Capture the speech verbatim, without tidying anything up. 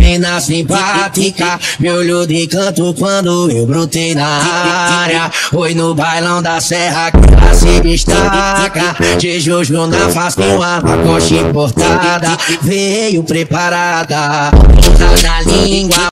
morena simpática, me olhou de canto quando eu brotei na área. Foi no bailão da serra que ela se destaca, de jojo na face com a coxa importada, veio preparada, na língua.